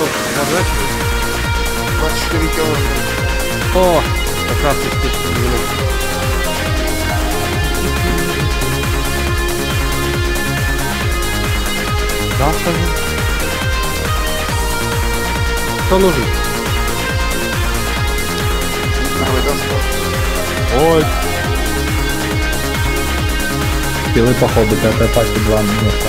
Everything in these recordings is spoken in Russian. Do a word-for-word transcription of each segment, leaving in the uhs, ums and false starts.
разворачивай. двадцать четыре километра. О, как раз успешный минут. Да, скажи. Кто нужен? Первый доска. Ой. Белый походу, пятая пачка, два места.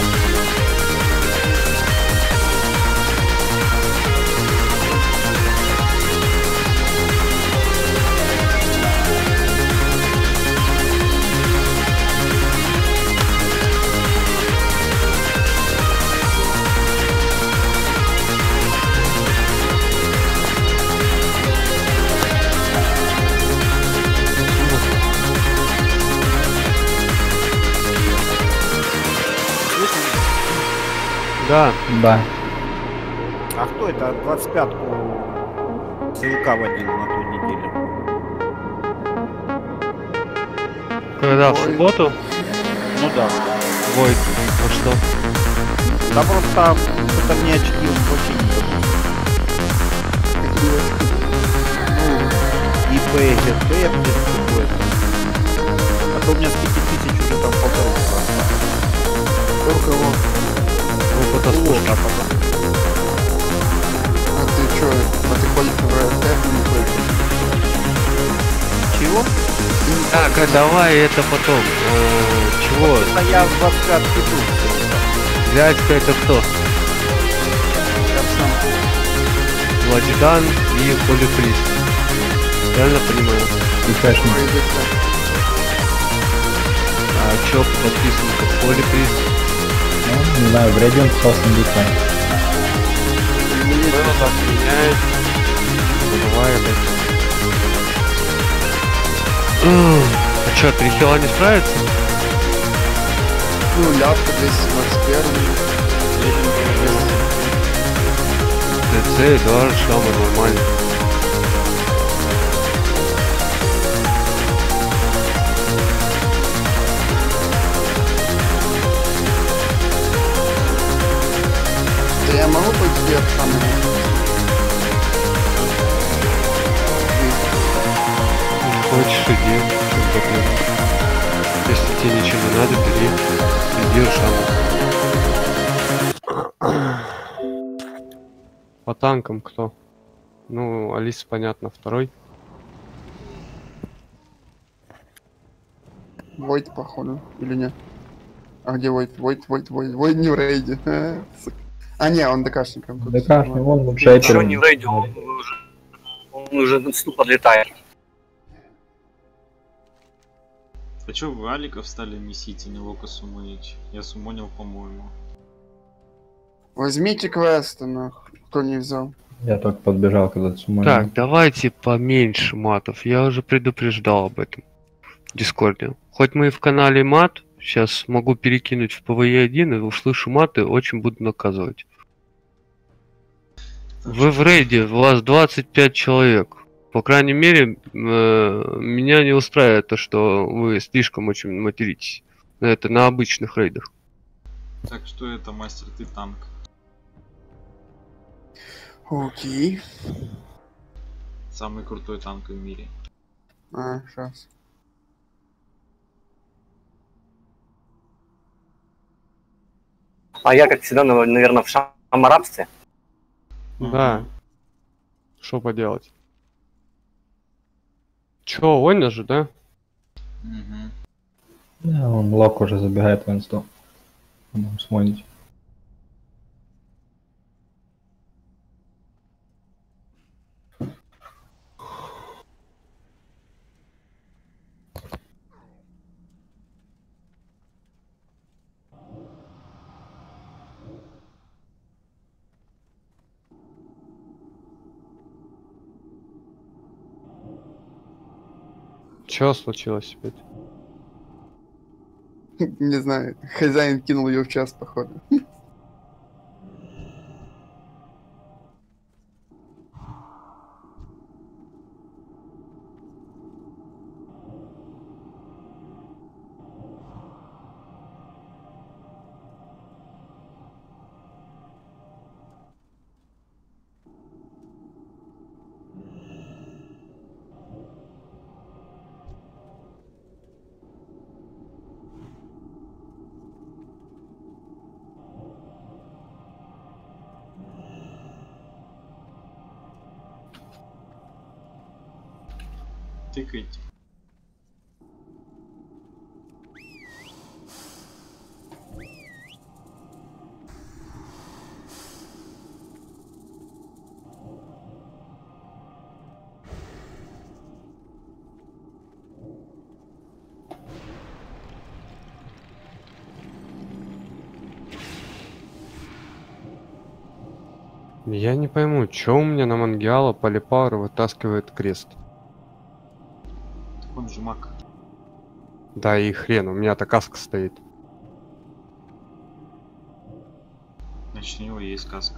Да. Да. А кто это двадцать пятку ЦЛК водил на ту неделю? Когда в Ой. субботу? Ну да. Войт. А что? Да просто кто-то мне очки вообще не дадут. Какие очки? Ну, ИП, ГТ, какое-то. А то у меня с пяти тысяч уже там полторы осталось. У кого? Опыта Вот, слушай. а потом. А ты чё? А ты ходишь в РТ или не ходишь? Чего? Ты не Так, а давай это потом. Э, чего? А я в двадцать пятку иду. Дядька это кто? Я сам. Владикан и Холи Прист. Правильно понимаю? И фэшн. Ой, иди сюда. А чё подписан как Холи Прист? Ну, не знаю, в Radiant Source Industry. Было так меняет. Забывай опять. А чё, три хила не справится? Ну, ляпка двести двадцать один. ТЦ и два шама нормально. Да я могу пойти вверх там? Хочешь, иди. В чем проблема? Если тебе ничего не надо, бери. Иди шаму. По танкам кто? Ну, Алиса, понятно, второй. Войт, походу. Или нет? А где Войт? Войт, Войт, Войт. Войт не в рейде. А, сука. А, не, он ДКшником. тут. ДКшный, вон в Ничего шейпере. не врейдил, он уже, он уже на стул подлетает. А чё вы Аликов стали несите, не Лока суммонить? Я суммонил, по-моему. Возьмите квесты, нахуй. Кто не взял. Я только подбежал, когда ты суммонил. Так, давайте поменьше матов. Я уже предупреждал об этом в Дискорде. Хоть мы и в канале мат, сейчас могу перекинуть в пэ вэ е один и услышу маты, очень буду наказывать. Вы в рейде, у вас двадцать пять человек. По крайней мере, э, меня не устраивает то, что вы слишком очень материтесь. Это на обычных рейдах. Так, что это, мастер, ты танк? Окей. Самый крутой танк в мире. А, сейчас. А я, как всегда, наверное, в шамарабстве. Да. Что поделать? Чё, Оня же, да? Угу. Да, он Лок уже забегает в инсту. Будем смонить. Чё случилось опять? Не знаю. Хозяин кинул ее в час, походу. Тыкайте. Я не пойму, чё у меня на Мангиала Полипауэр вытаскивает крест. Так он же маг. Да и хрен, у меня-то каска стоит. Значит, у него есть каска.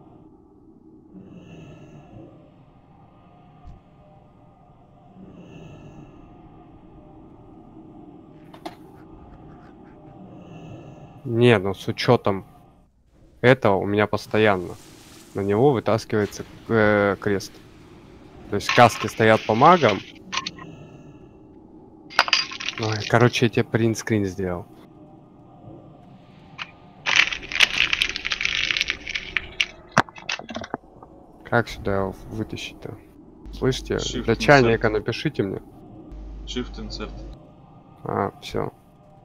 Не, ну с учетом этого у меня постоянно на него вытаскивается э, крест. То есть каски стоят по магам. Ой, короче, я тебе принтскрин сделал. Как сюда его вытащить-то? Слышите? Shift Для insert. чайника напишите мне. Shift insert. А, все.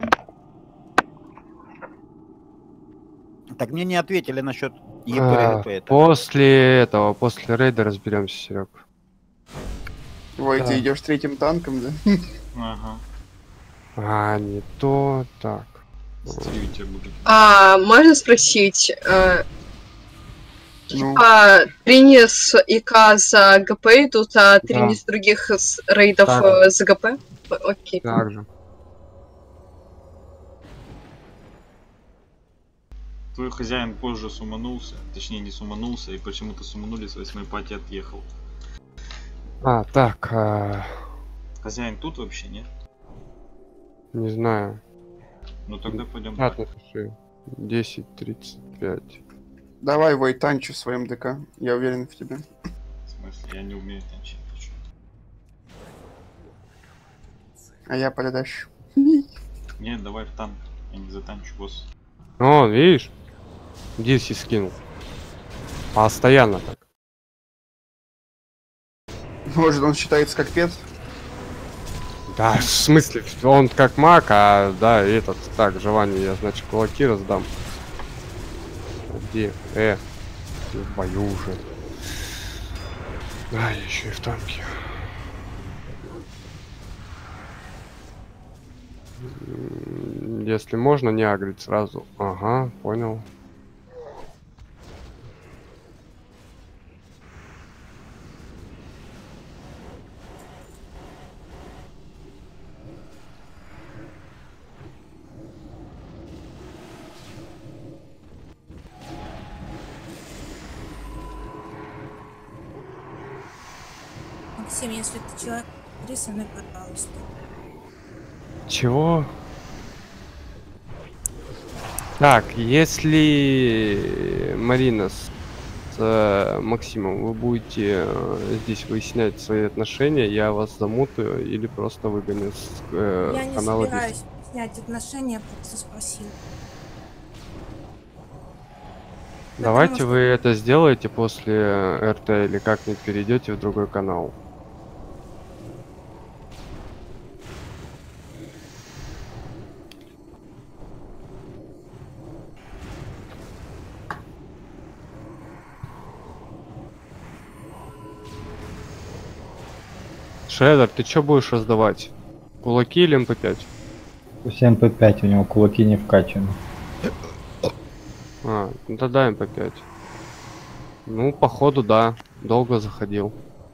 Так мне не ответили насчет А, ЕП. после этого, после рейда разберемся, Серег. Ой, Да. ты идешь третьим танком, да? Ага. А, не то, так. Смотри, у тебя будет. А можно спросить, э, Ну, а трини с ИК за ГП идут, а трини Да. с других с рейдов Так. э, за ГП? Окей. Так же. Твой хозяин позже суманулся, точнее не суманулся, и почему-то суманули с восьмой пати отъехал. А, так, а, Хозяин тут вообще нет? не знаю. Ну тогда пойдем. А, так. напиши. десять тридцать пять. давай, Вой, танчи в своем ДК. Я уверен в тебе. В смысле, я не умею танчить. ты чё? А я пододащу. Нет, давай в танк. Я не затанчу, босс. О, видишь? Диси скинул. Постоянно так. Может, он считается как пет? Да, в смысле, он как маг, а да, этот, так, желание, я, значит, кулаки раздам. Где? Э, ты в бою уже. Да, я еще и в танке. М, Если можно, не агрить сразу. Ага, понял. Максим, если ты человек, рисуй, пожалуйста. Чего? Так, если Марина с, с э, Максимом вы будете э, здесь выяснять свои отношения, я вас замутаю или просто выгоню с э, Я не канала собираюсь снять отношения, просто спросил. Давайте что- вы это сделаете после э, РТ или как-нибудь перейдете в другой канал. Шредер, ты что будешь раздавать? Кулаки или эм пэ пять? эм пэ пять, у него кулаки не вкачаны. А, ну тогда эм пэ пять. Ну, походу, да. Долго заходил.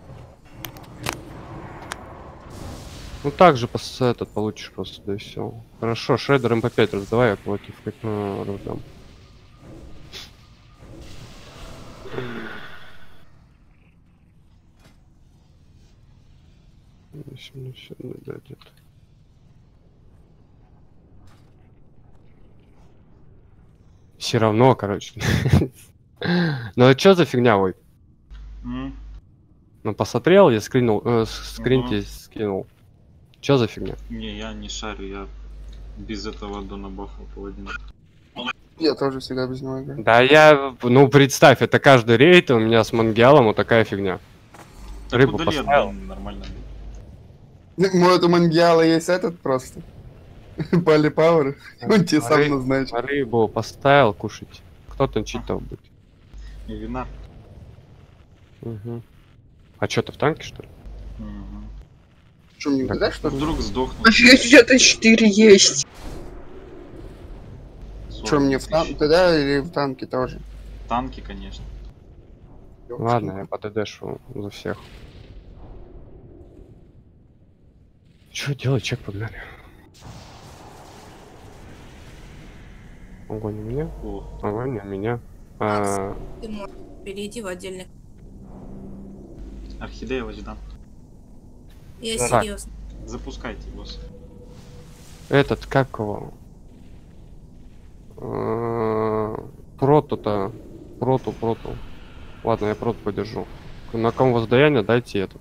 Ну, так же пос- этот получишь просто, да и все. Хорошо, Шредер эм пэ пять раздавай, я кулаки в как э, раздам. Если мне всё не дадет. Все равно, короче. Ну а что за фигня, ой? М? Ну посмотрел, я скринул, э, с- скрин Ага. тебе скинул. Что за фигня? Не, я не шарю, я без этого дона бафа паладина. Я тоже всегда без него играю. Да я, ну представь, это каждый рейд у меня с Мангиалом вот такая фигня. Так Рыбу удали поставил. отдай, нормально. Может, у Мангиала есть этот просто? Пали Пауэр. Он тебе сам Ры- назначит. Рыбу поставил кушать. Кто танчить-то будет? И вина. Угу. А что, ты в танке, что ли? Мгм. Что, мне Так. угадать, что ли? Вдруг сдохнут. Офигеть, четыре есть. Что, мне в танке тысяч. тогда или в танке тоже? Танки, конечно. Ладно, я по ТДшу за всех. Что делать, чек погнали. Огонь у меня, О, огонь у меня. А, Ты можешь перейти в отдельный. Орхидея ждам. Я Так. серьезно. Запускайте, босс. этот, как его? А, Проту-то. Проту, проту. Ладно, я проту подержу. На ком воздаяние дайте этот.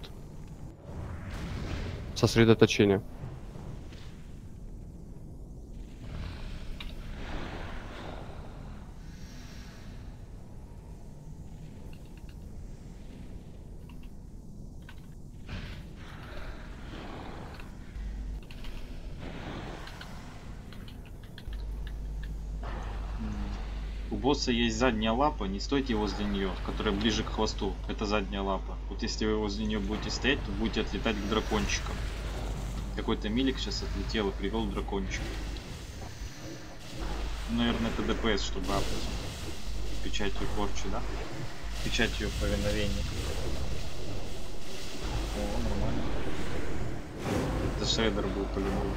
Сосредоточение. У босса есть задняя лапа, не стойте возле нее, которая ближе к хвосту. Это задняя лапа. Вот если вы возле нее будете стоять, то будете отлетать к дракончикам. Какой-то милик сейчас отлетел и привел дракончика. Ну, наверное, это ДПС, чтобы апнуть. Печатью порчи, да? Печатью повиновения. О, нормально. Это шредер был по-любому.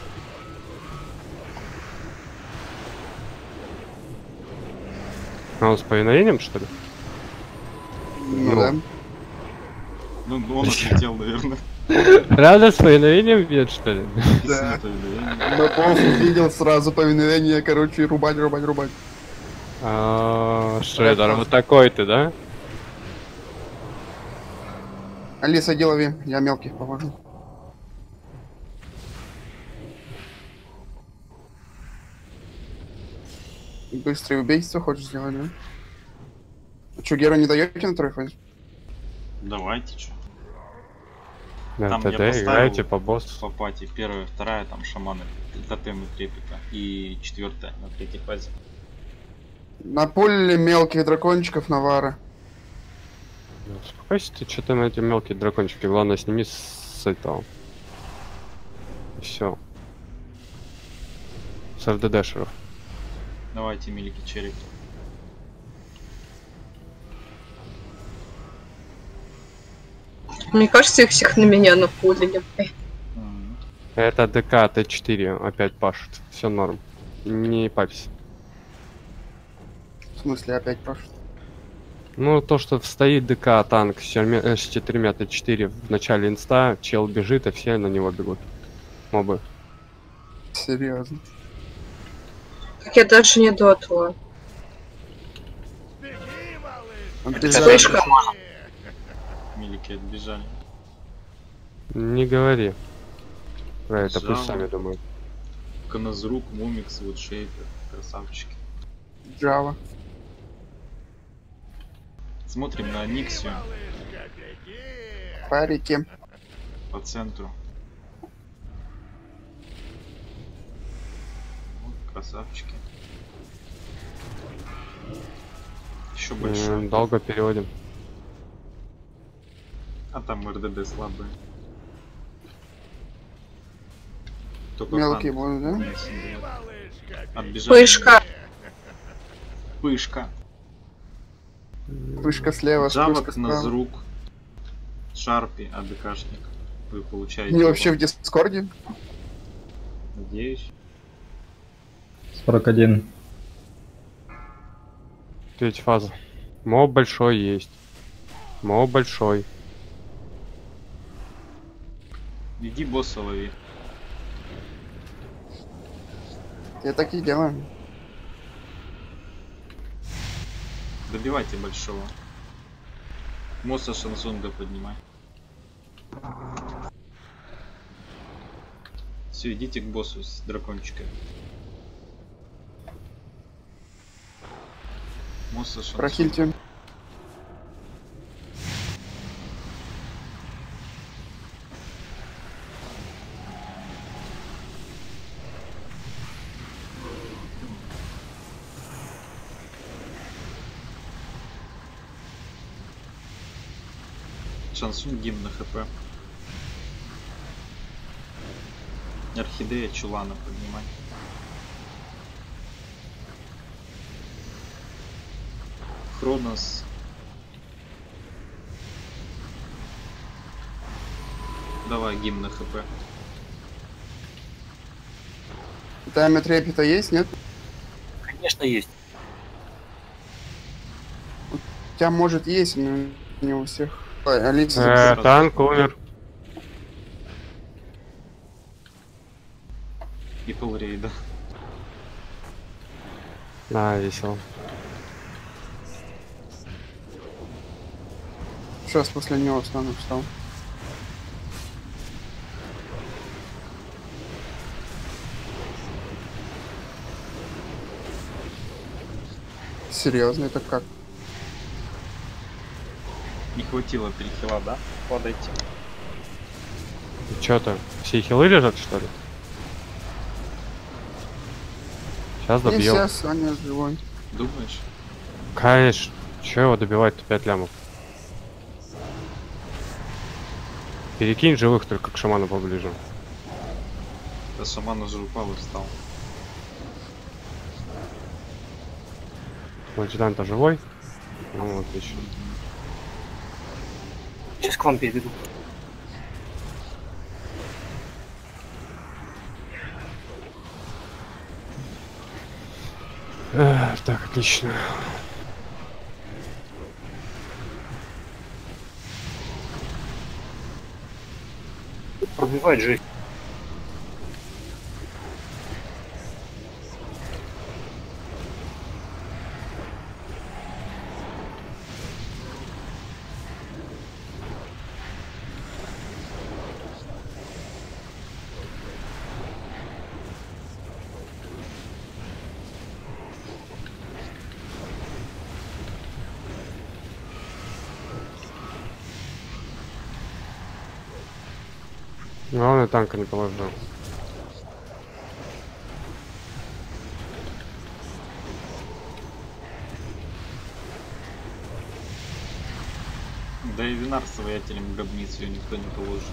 А он с повиновением, что ли? Ну Ну. да. Ну, он отлетел, наверное. Правда, с повиновением бьет, что ли? Да. С повиновением. На пол увидел сразу повиновение, короче, рубать, рубать, рубать. А, Шредер, вот такой ты, да? Алиса, иди лови, я мелких повожу. Быстрое убийство хочешь сделать, да? А чё, Геру не даете на второй фазе? Давайте, чё. Да, Там я ТД поставил играете по боссу. По пати. Первая, вторая, там шаманы, тотемы трепета. И четвертая на третьей фазе. На пуле мелких дракончиков Навара. Да, успокойся ты, что ты на эти мелкие дракончики. Главное, сними с этого. Все. С РДДшеров. Давайте, милики, череп. Мне кажется, их всех на меня напулили. М. Это ДК Т4 опять пашет. Все норм. Не парься. В смысле, опять пошел? Ну, то, что стоит ДК танк с четырьмя, э, с четырьмя Т четыре в начале инста, чел бежит, а все на него бегут. Мобы. Серьезно. Так я даже не дотла. Слышка. Милики отбежали. Не говори. Про это пусть Жало. сами думают. Каназрук, Мумикс, Вудшейпер. Красавчики. Джава. Смотрим на Никсию Парики. по центру. Вот, красавчики. Еще больше. М, Долго переводим. А там РДД слабые. Только Мелкие танк будут, да? не сидят. Отбежали. Пышка. Пышка. Пышка слева, Джавок, спышка справа. Назрук, Шарпи, АДКшник. Вы получаете. Не вообще его. в Дискорде? Надеюсь. сорок один. Третья фаза. Моб большой есть. Моб большой. Иди босса лови. Я так и делаю. Добивайте большого. Моса Шансонга поднимай. Все, идите к боссу с дракончиками. Моса Шансонга. Прохильте. Шансун гимн на хп. Орхидея чулана поднимать. Хронос. Давай гимн на хп. Таймер трепета есть, нет? Конечно, есть. У тебя может есть, но не у всех. Ой, Алиса Э, записала. танк умер. И полрейда. Да, весело. Сейчас после него встану, встал. Серьезно, это как? Не хватило перехила, да? Подойти. Чё то все хилы лежат, что ли? Сейчас И добьем. сейчас Саня живой. Думаешь? Конечно. Че его добивать-то пять лямов? Перекинь живых только к шаману поближе. Да шаман уже упал и встал. Лачдан-то живой? Ну, отлично. Сейчас к вам переведу. Эх, так, отлично. Пробивает жесть. Главное, танка не положил. Да и Винар с воятелем в гробницу ее никто не положит.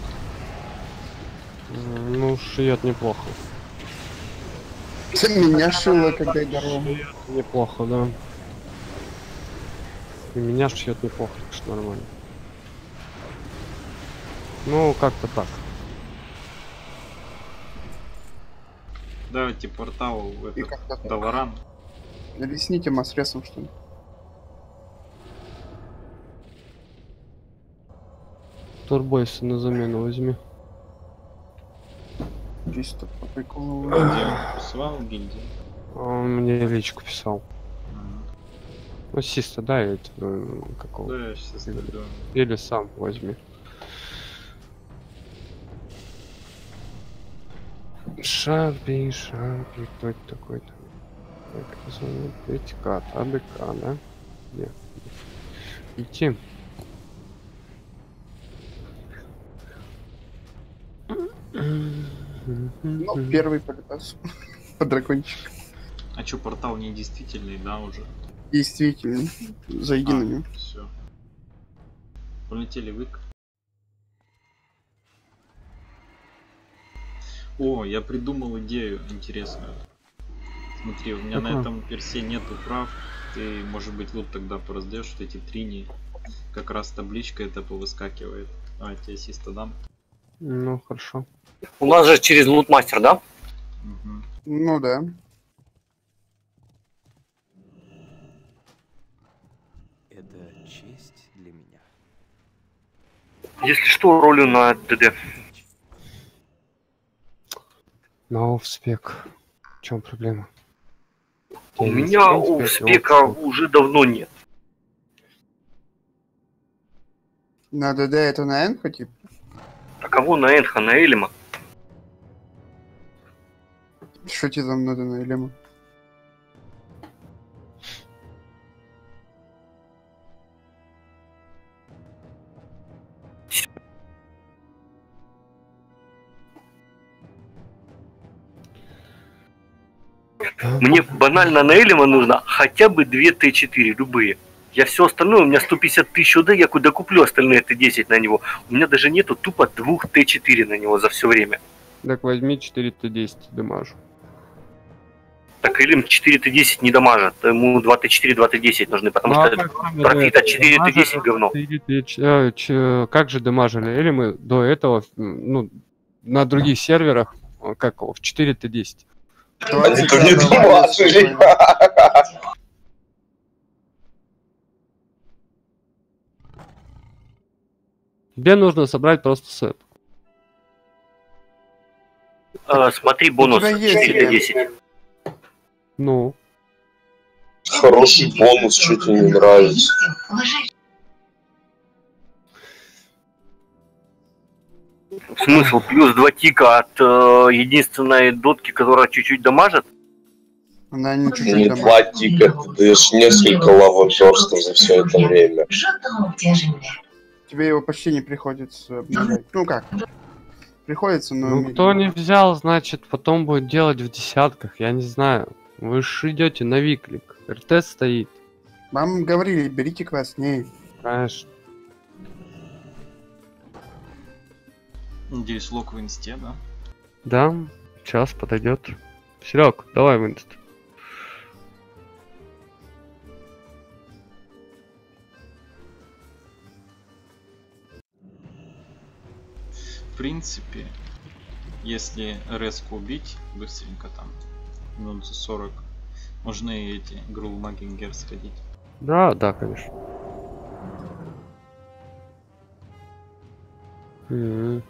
Ну, шиет неплохо. Меня шило, когда я дорогу. Неплохо, да. И меня шьет неплохо, так что нормально. Ну, как-то так. Давайте портал в И этот как-то так. Даваран. Объясните массресом, что ли? Турбойса на замену возьми. Чисто по приколу. Где он присылал гильдии? Он мне личку писал. Ну, систа, да, или э, какого? Да, я сейчас найду. Или сам возьми. Шарпи, шарпи, кто это такой-то? Так, зовут Этикат, АДК, да? Где? Идти. Ну, первый полетас. По дракончик. А чё, портал недействительный, да, уже? Действительно. Зайди на него. Все. Полетели вык. О, я придумал идею интересную. Смотри, у меня на Какую? этом персе нету прав. Ты, может быть, лут тогда пораздаешь, что эти трини. Как раз табличка это повыскакивает. А, тебе систа дам. Ну, хорошо. У нас же через лутмастер, да? Угу. Ну да. Это честь для меня. Если что, ролю на ДД. На офспек. В чем проблема? У Тебе есть меня офспек, у и спека офспек. уже давно нет. На ДД это на Энхо, типа? А кого на Энха, на Элима? Что тебе там надо на Элему? Мне банально на Элима нужно хотя бы две Т четыре, любые. Я все остальное, у меня сто пятьдесят тысяч ОД, я куда куплю остальные Т десять на него. У меня даже нету тупо двух Т четыре на него за все время. Так возьми четыре Т десять, дамажу. Так Илим четыре Т десять не дамажит, ему два Т четыре, два Т десять нужны, потому Ну, а что как там профита это, четыре Т десять дамажили говно. четыре Т четыре, э, ч- Как же дамажили? Или мы до этого, ну, на других серверах, э, как его, в четыре Т десять. двадцать Никто не пятого дамажили. Тебе нужно собрать просто сет. Э, смотри бонус У тебя есть четыре Т десять. Ну, Хороший бонус, что тебе не нравится. Смысл плюс два тика от э, единственной дотки, которая чуть-чуть дамажит. Она не Не чуть-чуть два тика, ты даешь несколько лавоперстов за все это время. Тебе его почти не приходится обновлять. Ну как? Приходится, но... ну кто не взял, значит потом будет делать в десятках, я не знаю. Вы же идете на виклик. РТ стоит. Вам говорили, берите квест, не. Конечно. Надеюсь, лок в инсте, да? Да, сейчас подойдет. Серег, давай в инст. В принципе, если резко убить, быстренько там, минут за сорок, можно и эти Грулмагингер сходить. Да, да, конечно. М-м.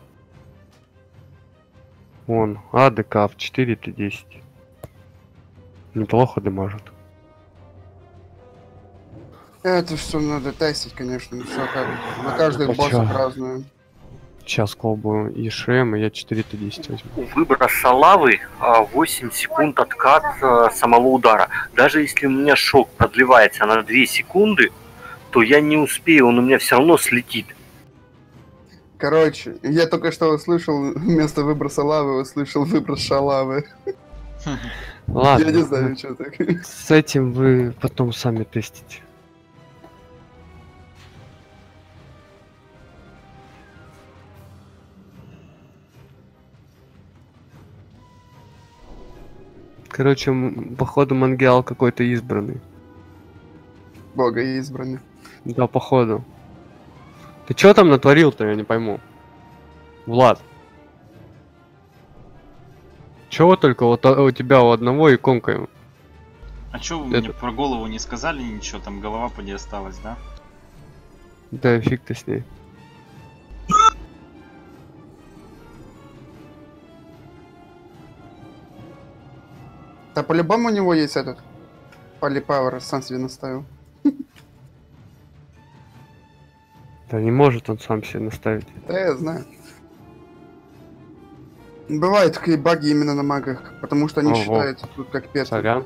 Вон, АДК в четыре Т десять. Неплохо дамажит. Это все надо тестить, конечно. Все как. На каждых А боссах чё? разное. Сейчас колбу и ШМ, и я четыре Т десять возьму. У выброса лавы а, восемь секунд откат а, самого удара. Даже если у меня шок продлевается на две секунды, то я не успею, он у меня все равно слетит. Короче, я только что услышал вместо выброса лавы, услышал выброс шалавы. Ладно. Я не знаю, что так. С этим вы потом сами тестите. Короче, м- походу Мангиал какой-то избранный. Бога избранный. Да, походу. Ты чё там натворил-то, я не пойму. Влад. Чего только вот а- у тебя у одного иконка? А чё вы Это- мне про голову не сказали ничего? Там голова поди осталась, да? Да фиг ты с ней. Да по-любому у него есть этот Полипауэр, сам себе наставил. Да не может он сам себе наставить. Да я знаю. Бывают такие баги именно на магах, потому что они Ого. считаются тут как пецы. Сорян.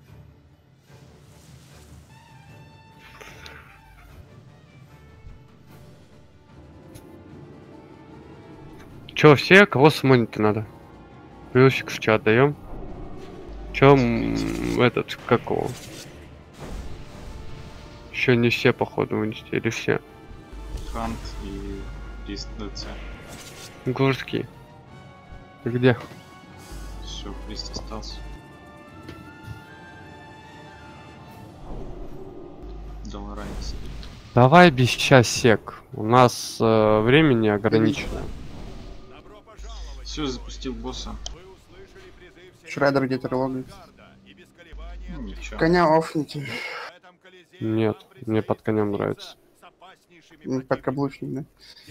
Чё, все? Кого смонить надо? Плюсик в чат даем. Чё, м, этот, как его? Еще не все, походу, вынести, или все? Хант и Прист ДЦ. Гурский. Ты где? Все, Прист остался. Доллара не сидит. Давай без час сек. У нас э, времени ограничено. Все, запустил босса. Шредер где-то логает. Ну, ничего. Коня офните. Нет, мне под конем нравится. Подкаблучник, да?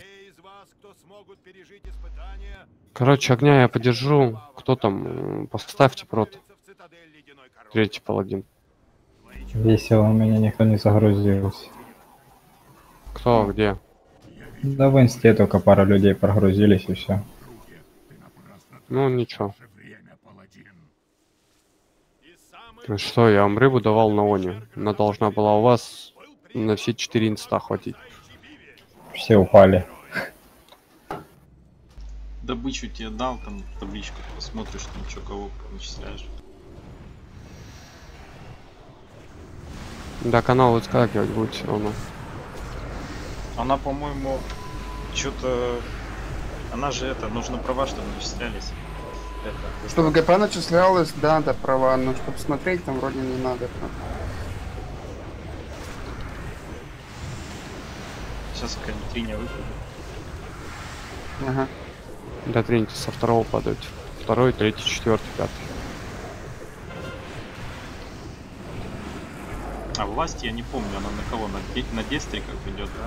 Короче, огня я подержу. Кто там? М, Поставьте прот. Третий паладин. Весело, у меня никто не загрузился. Кто, где? Да в инсте только пара людей прогрузились и все. Ну ничего. Ну что, я вам рыбу давал на Оне. Она должна была у вас на все четыре инста хватить. Все упали. Добычу тебе дал, там табличку посмотришь, там что кого вычисляешь. Да, канал выскакивать будет все равно. Она, по-моему, что-то... Она же это, нужно права, чтобы начислялись. Это... Чтобы ГП начислялось, да, да, права, но чтобы смотреть там вроде не надо. Сейчас какая-нибудь триня выпадет. Ага. Да, треники со второго падают. Второй, третий, четвертый, пятый. А власть я не помню, она на кого? На, де... на дестриках идет, да?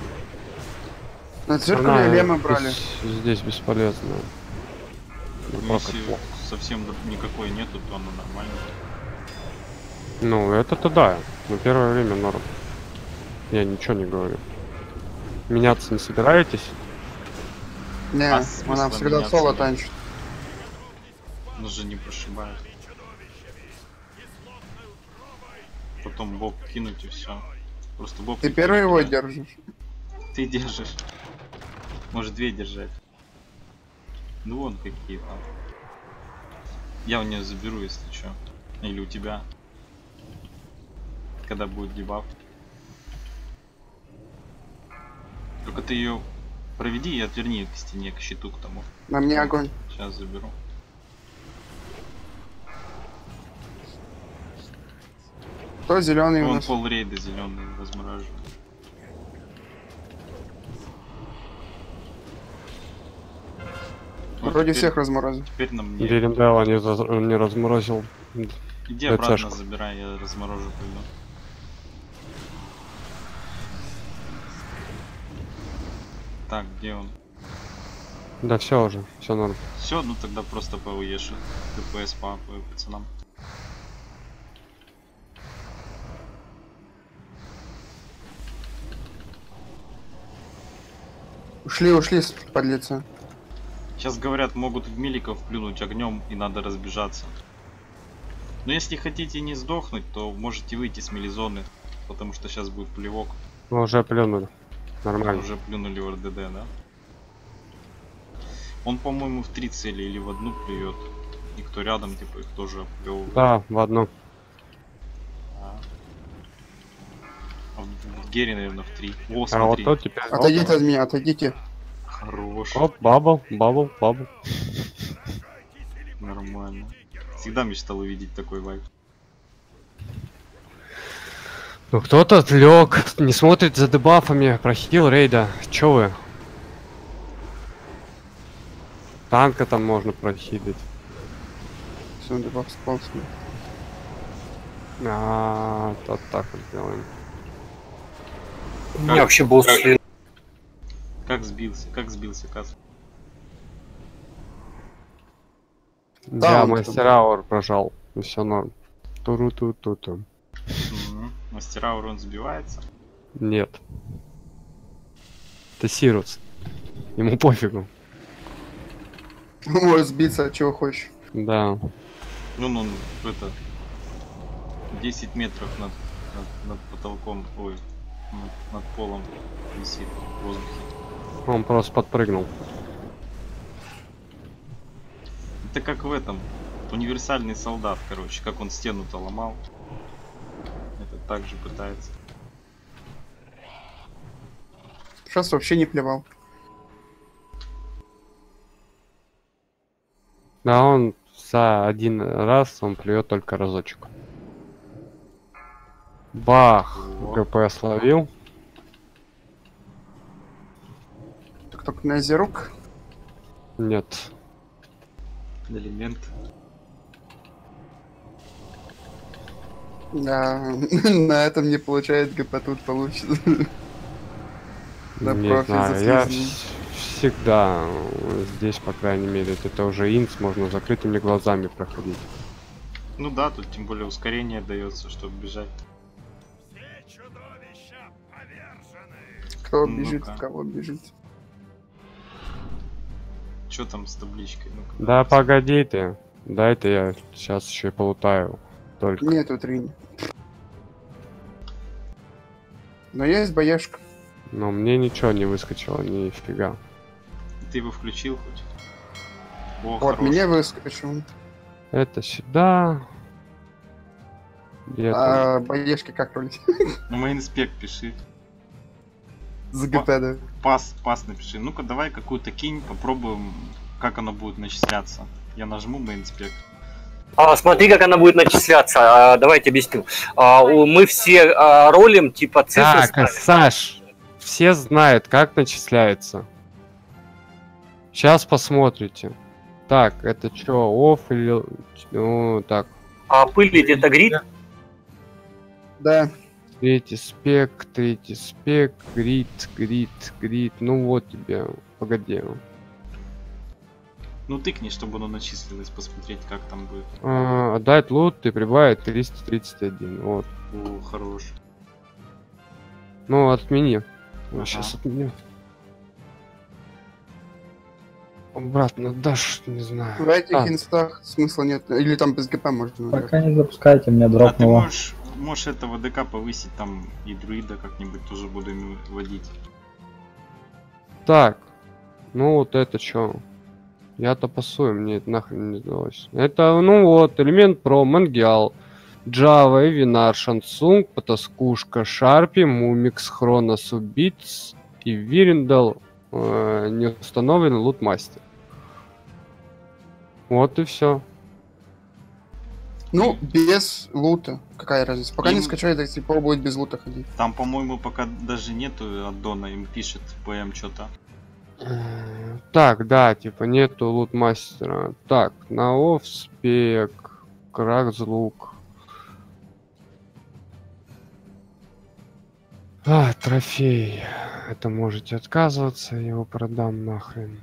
На циркуле лемы брали. Здесь, здесь бесполезно. Ну, если совсем никакой нету, то она нормальная. Ну, это-то да. Но первое время норм. Я ничего не говорю. Меняться не собираетесь? Не, а она всегда соло танчит. Ну же не прошибает. Потом боб кинуть и все. Просто боб. Ты первый его держишь. Ты держишь. Может две держать. Ну вон какие там. Я у нее заберу, если что. Или у тебя. Когда будет дебаф. Только ты ее проведи и отверни к стене, к щиту, к тому. На мне огонь. Сейчас заберу. Кто зеленый у Он нас? пол рейда зеленый размораживает. Вот Вроде теперь, всех разморозил. Теперь на мне. Гериндела не, за... не разморозил. Иди обратно забирай, я разморожу пойду. Так, где он? Да все уже, все норм. Все, ну тогда просто по УЕши. ДПС по пацанам. Ушли, ушли, подлеца. Сейчас говорят, могут в миликов плюнуть огнем и надо разбежаться. Но если хотите не сдохнуть, то можете выйти с милизоны, потому что сейчас будет плевок. Мы уже плюнули. Нормально. Уже плюнули в РДД, да? Он, по-моему, в три цели или в одну плюет. И кто рядом, типа, их тоже оплевывает. Да, в одну. А, а в, в Гере, наверное, в три. О, А смотри. вот тот теперь... Отойдите от меня, отойдите. Хорош. Оп, бабл, бабл, бабл. Нормально. Всегда мечтал увидеть такой вайп. Ну кто-то отвлек, не смотрит за дебафами, прохил рейда. Чё вы? Танка там можно прохилить. Все, дебаф сполз. А, то так вот сделаем. У меня вообще был след. Как сбился? Как сбился, Кас? Да, мастер аур прожал. И все норм. Туру-ту-ту-ту. Угу. Мастера урон сбивается? Нет. Это Сирус. Ему пофигу. Можешь сбиться, чего хочешь. Да. Ну, ну, это... десять метров над, над, над потолком, ой, над, над полом висит в воздухе. Он просто подпрыгнул. Это как в этом. Универсальный солдат, короче. Как он стену-то ломал. Это также пытается. Сейчас вообще не плевал. Да, он за один раз он плюет только разочек. Бах! ГП словил. Кто князь рук? Нет. Элемент. Да, на этом не получает ГП, тут получит. На Не профи знаю, я заслужил. всегда здесь, по крайней мере, это уже инс, можно закрытыми глазами проходить. Ну да, тут тем более ускорение дается, чтобы бежать. Кто Ну-ка. бежит, кого бежит. Что там с табличкой? Ну-ка, Да давай. погоди ты. Дай-то я сейчас еще полутаю. Только. Нету трини. Но есть боешка. Но мне ничего не выскочило, нифига. Ты его включил хоть? О, Вот хорош. мне выскочил. Это сюда. Где там? А боешки как рулить? Ну, мейнспек пиши. За ГП, да. Пас, пас напиши. Ну-ка, давай какую-то кинь, попробуем, как оно будет начисляться. Я нажму мейнспек. А, смотри, как она будет начисляться. А, давайте объясню. А, у- мы все а, ролим типа цифры. Так, ставим. Саш, все знают, как начисляется. Сейчас посмотрите. Так, это что, офф или... Ну, так. А пылить это грид? Да. Третий спек, третий спек, грид, грид, грид. Ну вот тебе, погоди. Ну, тыкни, чтобы оно начислилось, посмотреть, как там будет. А, отдать лут и прибавить триста тридцать один. Вот. О, хорош. Ну, отмени. Ага. Сейчас отменю. Обратно дашь, не знаю. В этих А, инстах смысла нет. Или там без ГП можно. Пока не запускайте, меня А ты дропнуло. можешь, можешь этого ДК повысить, там и друида как-нибудь тоже будем вводить. Так. Ну вот это что? Я-то пасую, мне это нахрен не сдалось. Это, ну вот, элемент про Мангиал, Java, Эвинар, Шансунг, Потаскушка, Шарпи, Мумикс, Хронос, Убийц и Вириндал, э, не установлен лутмастер. Вот и все. Ну, без лута. Какая разница? Пока не Им- скачает, если пробует без лута ходить. Там, по-моему, пока даже нету аддона, им пишет ПМ что-то. Так, да, типа нету лутмастера. Так, на офспек, Кракзлук. А, трофей. Это можете отказываться, я его продам нахрен.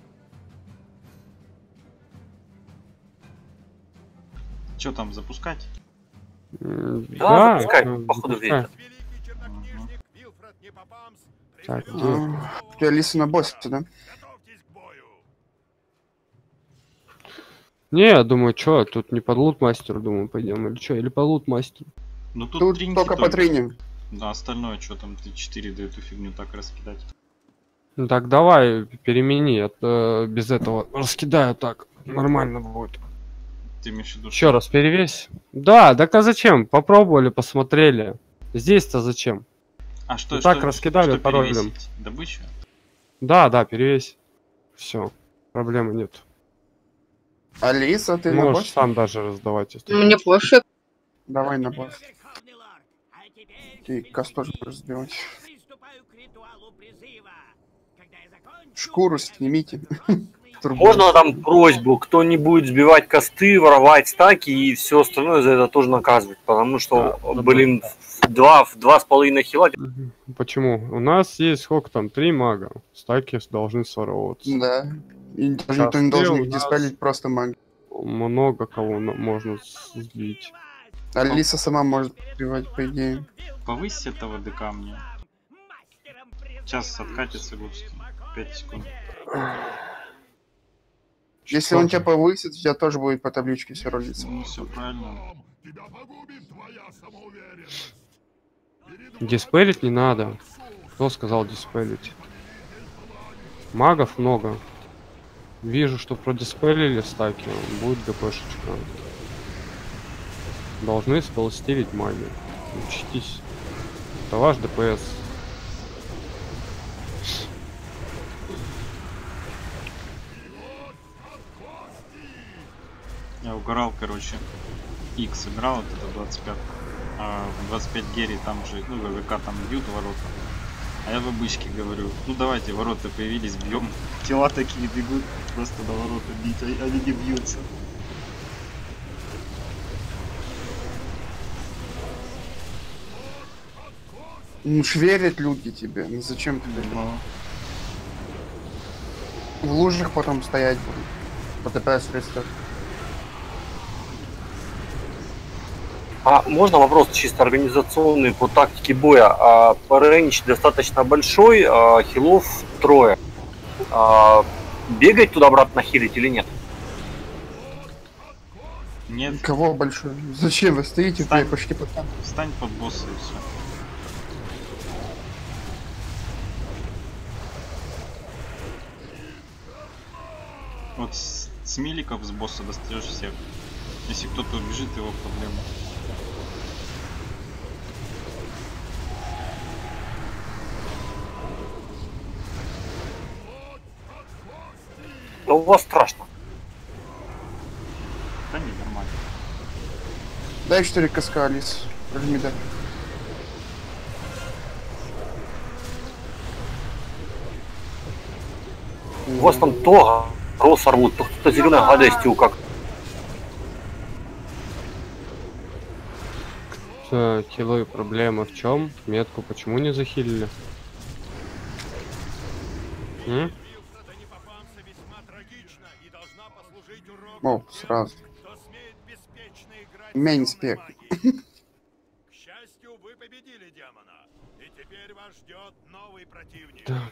Что там, запускать? М, Да, запускай, ну, походу, запускай. видно. Мгм. Так, где? А, У тебя лисы на боссе, да? Не, я думаю, что, тут не под лутмастеру, думаю, пойдем, или что, или по лутмастеру. Ну тут, Тут тринки только по тренинг. Да, остальное, что там, три четыре да эту фигню так раскидать. Ну так давай, перемени, а то без этого раскидаю так, нормально будет. Ты имеешь в виду, Еще раз перевесь. Да, так а зачем? Попробовали, посмотрели. Здесь-то зачем? А что, Ну что, так раскидали, что паролем. перевесить? Добычу? Да, да, перевесь. Все, проблемы нет. Алиса, ты на Можешь боссе? сам даже раздавать. если Мне пофиг. Давай на босс. Ты кас тоже будешь сбивать. Шкуру снимите. Турбо. Можно там просьбу, кто не будет сбивать косты, воровать стаки и все остальное за это тоже наказывать, потому что, Да, да, блин, в два, в два с половиной хила. Мгм. Почему? У нас есть сколько там? Три мага. Стаки должны своровываться. Да. И даже никто не Косты должен у их нас- диспелить, просто маги. Много кого на- можно сбить. Алиса сама может сбивать, по идее. Повысь этого ДК мне. Сейчас откатится густо. пять секунд. Если Что он же? тебя повысит, у тебя тоже будет по табличке все ролиться. Ну все правильно. Диспелить не надо. Кто сказал диспелить? Магов много. Вижу, что продиспелили стаки. Будет ГПшечка. Должны сполстилить маги. Учтись. Это ваш ДПС. Я угорал, короче. X играл, вот это двадцать пять. А в двадцать пять Герри там же, ну, ВВК там бьют ворота. А я в обычке говорю, ну давайте, ворота появились, бьем. Тела такие бегут, просто на ворота бить, а они не бьются. Ну ж верят люди тебе. Ну зачем ты так? Но В лужах потом стоять будут. По ДПС рестart. А можно вопрос чисто организационный по тактике боя? А, рейндж достаточно большой, а, хилов трое. А, бегать туда-обратно хилить или нет? нет, Кого большой? Зачем вы стоите? Встань. Вы почти под там. встань под босса и все. Вот с, с миликов с босса достаешь всех. Если кто-то убежит, его проблема. что у вас страшно? Да не, нормально. Дай четыре каска, Алис. Возьми, да. У вас там то рос рвут, то кто-то зеленой гадостью как. Хилой проблема в чем? Метку почему не захилили? М? О, сразу. Мейн спек. К счастью, вы победили демона. И теперь вас ждет новый противник. Да.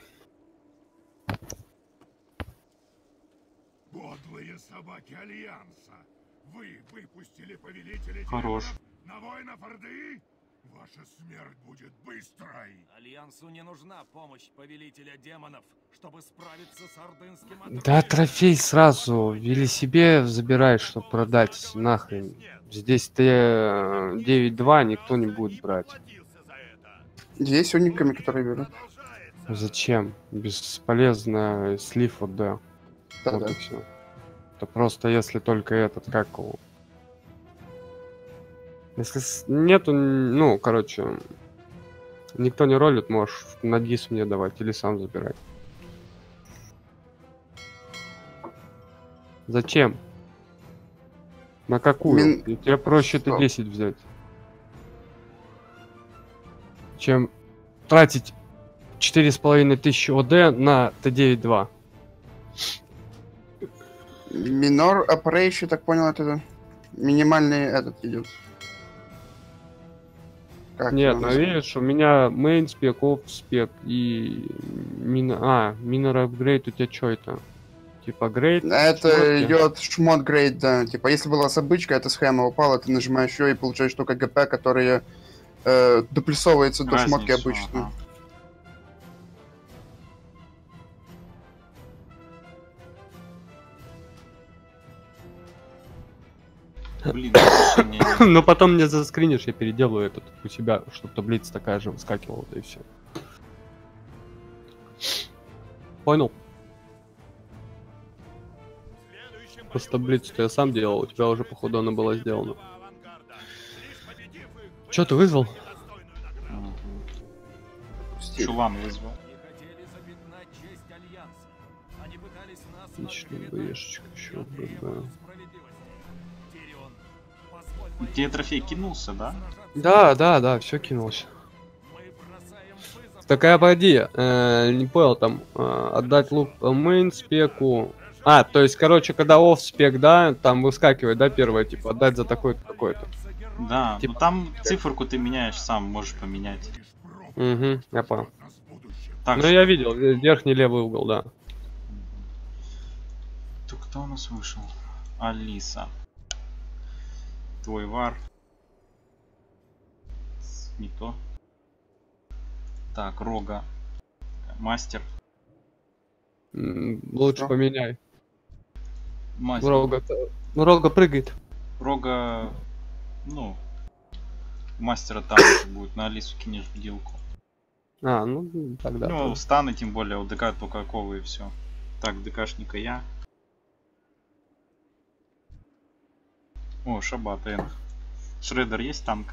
Подлые собаки Альянса. Вы выпустили повелителя Хорош. демонов на воинов Орды? Ваша смерть будет быстрой. Альянсу не нужна помощь повелителя демонов, чтобы справиться с ордынским отрядом. Да, трофей сразу вели себе забирай, чтобы продать нахрен. Здесь Т девять два никто не будет брать. Есть униками, которые берут. Зачем? Бесполезно слив вот да. Да, Вот да. и все. Это просто если только этот, как его. Если с- нету, ну, короче, никто не ролит, можешь на дис мне давать или сам забирать. Зачем? На какую? Мин- И тебе проще Что? Т десять взять. Чем тратить четыре с половиной тысячи ОД на Т девять два. Минор Operation, так понял, это минимальный этот идет. Как Нет, его ну назвать? видишь, у меня main спек, off спек и мина... А, минор апгрейд у тебя что это? Типа грейд? Это шмотки? идет шмот грейд, да. Типа, если была собычка, эта схема упала, ты нажимаешь ее и получаешь только ГП, которые э, доплюсовывается до шмотки Разницу, обычно. ага. Блин, решение нет. Но потом мне заскринишь, я переделаю этот у себя, чтобы таблица такая же выскакивала, да и все. Понял? Просто таблицу-то я сам делал, у тебя уже походу она была сделана. Че ты вызвал? Мгм. Чулан вызвал. Они хотели запятнать честь Альянса. Они пытались нас Отлично, оклеветать. БЕшечка еще, Это ББ. требовало справедливости. Тирион, позволь моим Тебе трофей кинулся, да? сражаться. Да, да, да, все кинулось. Мы бросаем вызов. Такая погоди, э, не понял там, э, отдать лук по мейн спеку. А, то есть, короче, когда off спек, да, там выскакивает, да, первое, типа, отдать за такой-то, такой-то. Да, Типа- ну там циферку ты меняешь сам, можешь поменять. Угу, я понял. Так, Ну, я видел, э, верхний левый угол, да. то кто у нас вышел? Алиса. Твой вар. Не то. Так, Рога. Мастер. М, Лучше Что? поменяй. Мастер. Рога, ну, Рога прыгает. Рога, ну, у мастера там уже будет, на Алису кинешь в делку. А, ну, тогда. Ну, станы тем более, у ДК только оковы и все. Так, ДКшника я. О, Шабат, Эн. Шредер есть танк?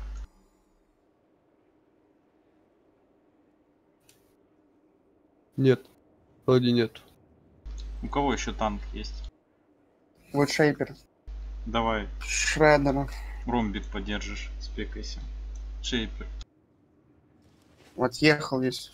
Нет, вроде нет. У кого еще танк есть? Вот шейпер. Давай, Шреддера. ромбик поддержишь, спекайся. Шейпер. Вот ехал есть.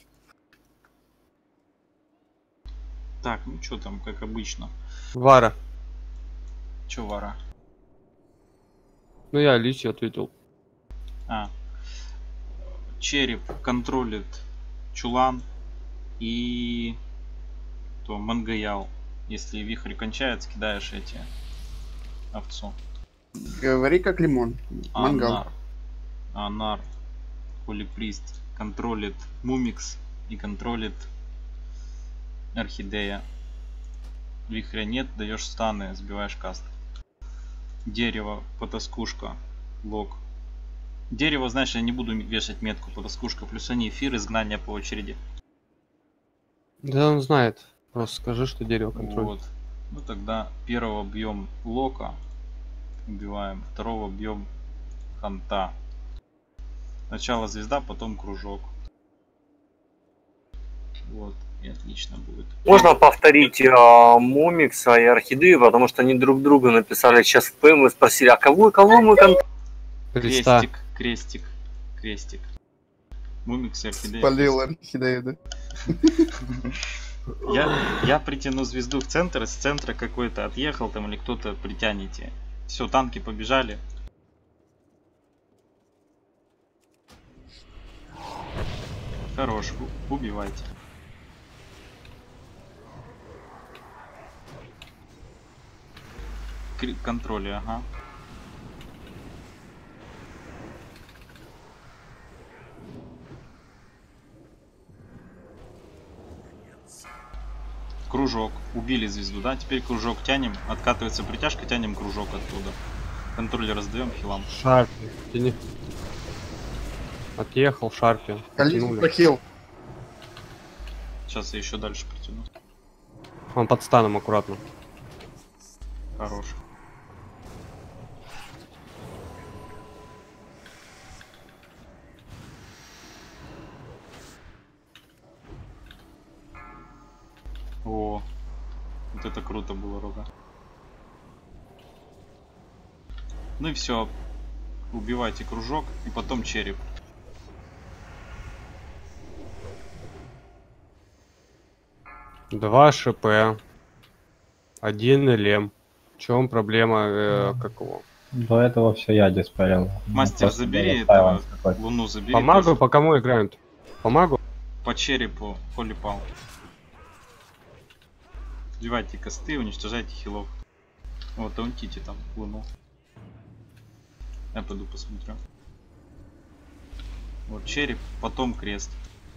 Так, ну что там, как обычно. Вара. Че вара? Ну, я Алисе ответил. А. Череп контролит Чулан и то Мангаял. Если вихрь кончается, кидаешь эти овцу. Говори как лимон. Мангал. Анар. Анар. Холиприст контролит Мумикс и контролит Орхидея. Вихря нет, даешь станы, сбиваешь каст. Дерево, потаскушка, лог. Дерево, знаешь, я не буду вешать метку потаскушка, плюс они эфир, изгнание по очереди. Да он знает. Просто скажи, что дерево контроль. Вот. Ну тогда первого бьем Лока, убиваем, второго бьем Ханта. Сначала звезда, потом кружок. Вот, и отлично будет. Можно повторить э, Момикса и Орхидею, потому что они друг другу написали сейчас в ПМ и спросили, а кого, кого мы кон... Крестик, крестик, крестик. Момикс и Орхидея. Спалил Орхидею, да? Я, я притяну звезду в центр, с центра какой-то отъехал там или кто-то притянете. Все, танки побежали. Хорош, у- убивайте. Кри- контроли, ага. Кружок. Убили звезду, да? Теперь кружок тянем. Откатывается притяжка, тянем кружок оттуда. Контроллер раздаем хилам. Шарпи. Тяни. Отъехал, Шарпи. Кализм прохил. Сейчас я еще дальше притяну. Он под станом аккуратно. Хорош. О, вот это круто было, Рога. Ну и все. Убивайте кружок и потом череп. Два ШП. Один лем. В чем проблема э, какого? До этого все я диспарил. Мастер, Просто забери было этого, какой-то. луну забери. По магу, тоже. по кому играем? По магу? По черепу, Холи Пал. Убивайте косты, уничтожайте хилов. Вот, таунтите там луну. Я пойду посмотрю. Вот череп, потом крест.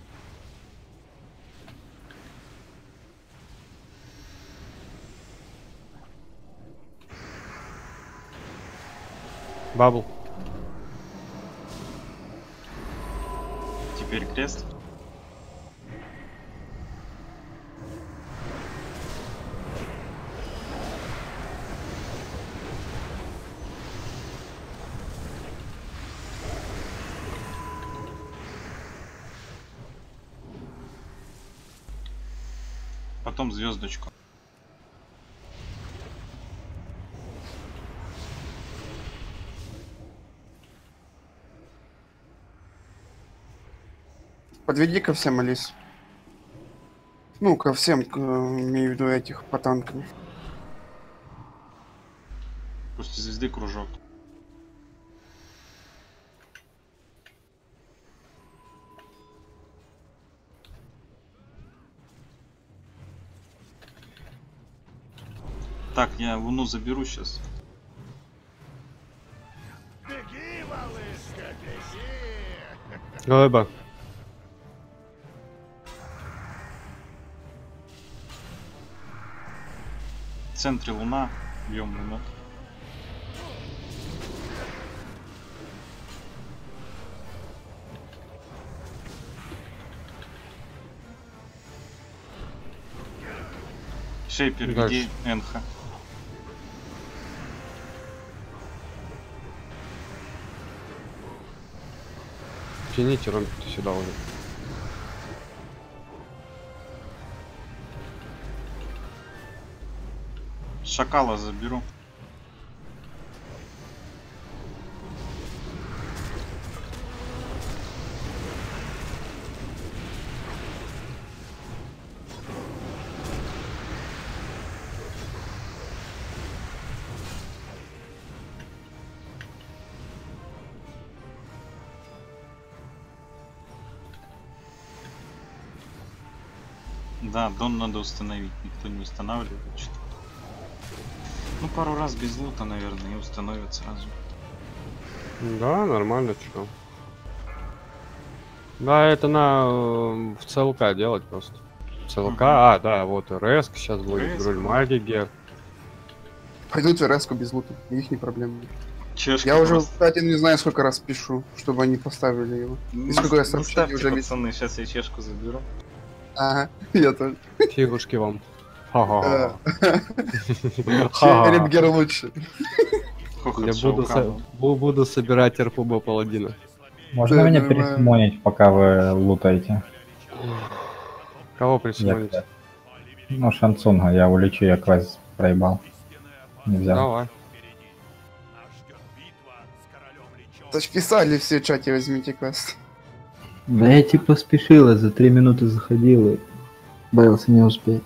Бабл. Теперь крест. Потом звездочку. Подведи ко всем, Алис. Ну, ко всем, к, имею в виду этих по танкам. После звезды кружок. Так, я луну заберу сейчас. Беги, малышка, беги! Глыба. В центре луна. Бьем луну. Шейпер, Дальше. где Энха? Тяните, Ромик, ты сюда уже. Шакала заберу. Да, дом надо установить. Никто не устанавливает. Что-то. Ну, пару раз без лута, наверное, и установят сразу. Да, нормально, что. Да, это на э, в ЦЛК делать просто. ЦЛК, Мгм. а, да, вот РС сейчас будет, РС, Гроль да. Магигер. Пойдут в РС-ку без лута, их не проблема. Чешка Я уже, просто. кстати, не знаю, сколько раз пишу, чтобы они поставили его. И сколько я Ну, сообщений ставьте, уже видел. пацаны, сейчас я чешку заберу. Ага, я тоже. Фигушки вам. Ха-ха-ха. Черепгер лучше. Я буду, со- бу- буду собирать РПБ паладина. Можно Да, меня нормально. присмонить, пока вы лутаете? Кого присмотреть? Я- Ну, Шансунга, я улечу, я квест проебал. Не взял. Давай. Это ж писали все в чате, возьмите квест. Да я типа спешил, я за три минуты заходил и боялся не успеть.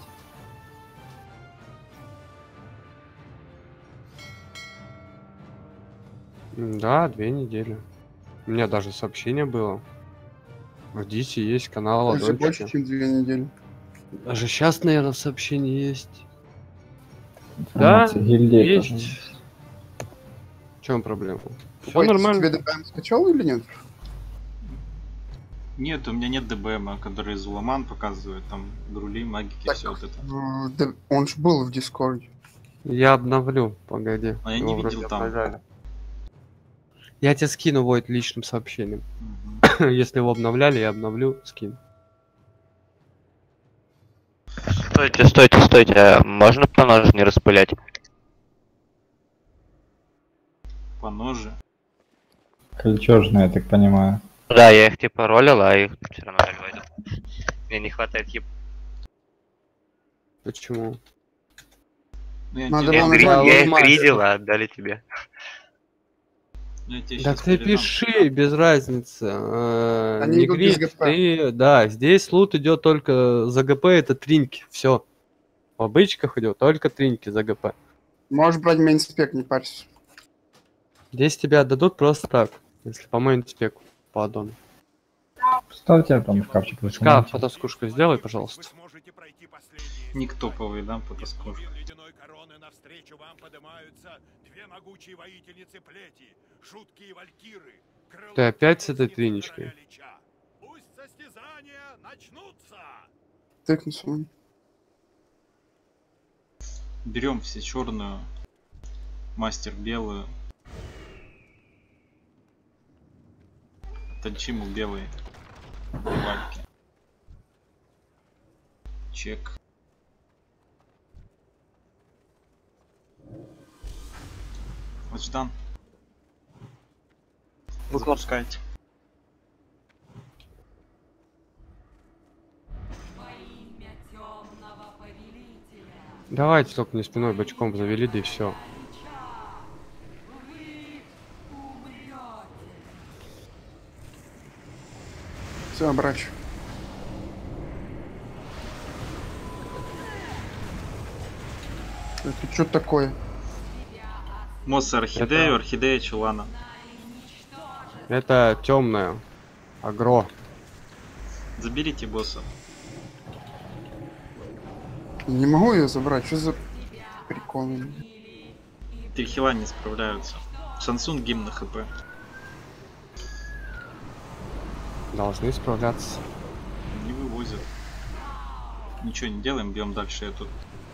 М, Да, две недели. У меня даже сообщение было. В Дисе есть канал Уже больше, Ладончика. чем две недели. Даже сейчас, наверное, сообщение есть. Информация Да, гильдии есть. тоже. В чем проблема? Все Ой, ты нормально. себе ДПМ скачал или нет? Нет, у меня нет ДБМа, который Зуламан показывает, там грули, магики, Так, все вот это. э, да он ж был в Дискорде. Я обновлю, погоди. А я не Его видел вроде там. обновляли. Я тебе скину Войт личным сообщением. Мгм. Если его обновляли, я обновлю, скину. Стойте, стойте, стойте, а можно по ножу не распылять? По ноже. Кольчужные, я так понимаю. Да, я их типа ролил, а их все равно ролил. Мне не хватает еб... Почему? Ну, я Надо тебе- Я, было их гри- назвать я их мастер. гридил, а отдали тебе. я тебе Да щас ты передам. пиши, без разницы. Э, Они Не идут без грид, ГП. ты... Да, здесь лут идет только за ГП, это тринки, все. В обычках идет только тринки за ГП. Можешь брать мейнспек, не парься. Здесь тебя отдадут просто так, если по моему спеку, по аддону. Ставьте там шкафчик. Шкаф, фотоскушка сделай, пожалуйста. Ник топовый, да, потаскуш. ледяной короны навстречу вам поднимаются две могучие воительницы плети, жуткие валькиры. крылатые Ты опять с этой воительницы триничкой? короля Лича. Пусть состязания начнутся! Тыкнулся он. Берем все черную, мастер белую. Танчиму белые. Вальки. Чек. Вот Ждан. Запускайте. Давайте только не спиной бочком завели, да и все. Все, брач. Это что такое? Мосса орхидею, Это- орхидея чулана. Это темное. Агро. Заберите босса. Не могу ее забрать, что за приколы? Три хила не справляются. Шансун гимн на хп. Должны справляться. Не вывозят. Ничего не делаем, бьем дальше эту.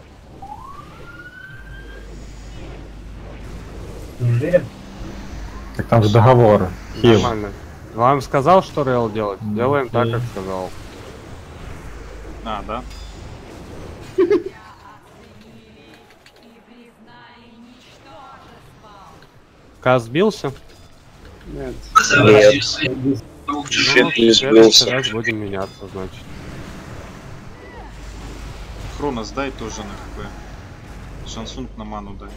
Так там же договор. Хил. Нормально. Вам сказал, что рейл делать? Ну, Делаем так, окей. как сказал. А, да? Каз сбился? Нет. Нет. Ну, Чуть не в следующий сбился. раз будем меняться, значит. Хронос дай тоже на хп. Шансунг на ману дай.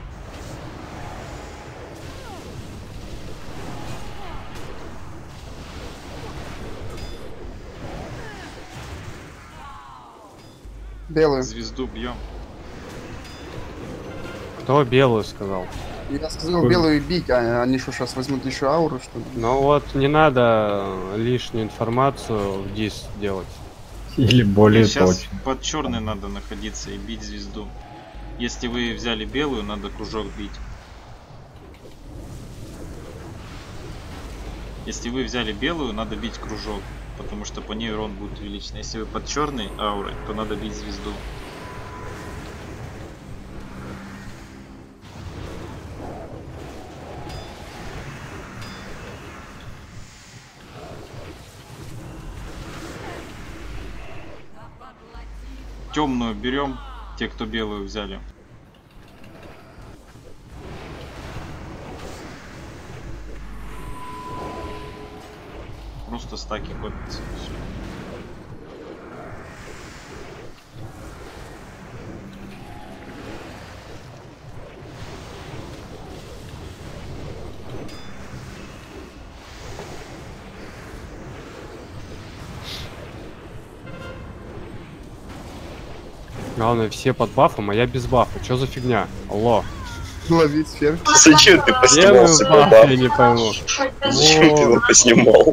Белую. Звезду бьем. Кто белую сказал? Я сказал белую бить, а они что, сейчас возьмут еще ауру, что ли? Ну вот, не надо лишнюю информацию в дис делать. Или более Сейчас точно. под черной надо находиться и бить звезду. Если вы взяли белую, надо кружок бить. Если вы взяли белую, надо бить кружок, потому что по ней урон будет увеличен. Если вы под черной аурой, то надо бить звезду. Темную берем, Те, кто белую взяли. Просто стаки копятся. Всё. Главное, все под бафом, а я без бафа. Чё за фигня? Алло. Ловить сфер. Зачем ты поснимал себе баф? баф? Я не пойму. Зачем ты его поснимал?